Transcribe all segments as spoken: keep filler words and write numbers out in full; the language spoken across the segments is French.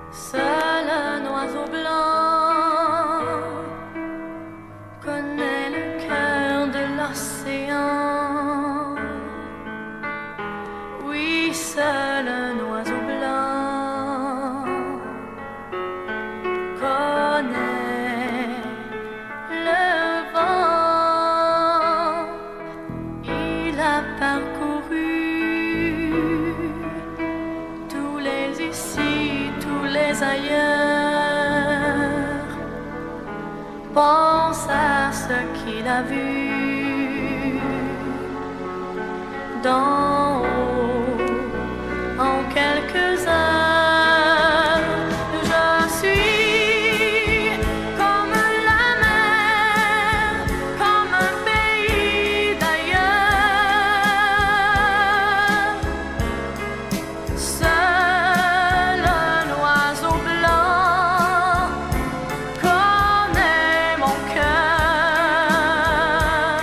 Seul un oiseau blanc connaît le cœur de l'océan. Oui, seul un oiseau blanc connaît le vent. Il a parcouru tous les ici, tous les ailleurs. Pense à ce qu'il a vu d'en haut en quelques heures. Je suis comme la mer, comme un pays d'ailleurs. Seul un oiseau blanc connaît mon cœur.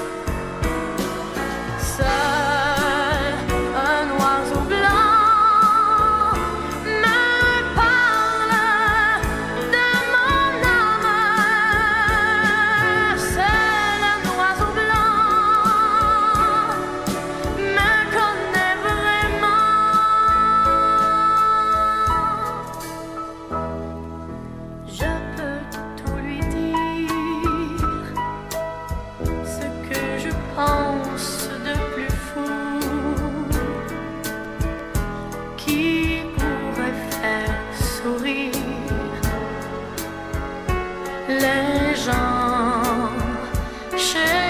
Seul un oiseau blanc me parle de mon âme. Seul un oiseau blanc me connaît vraiment. Je peux tout lui dire, ce que je pense de plus fou, qui pourrait faire sourire les gens chez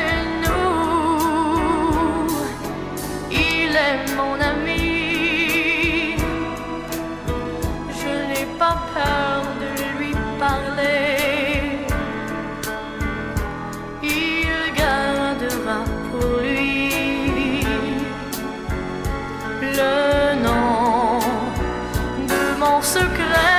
nous. Il est mon ami, je n'ai pas peur de lui parler. Il gardera pour lui le nom de mon secret.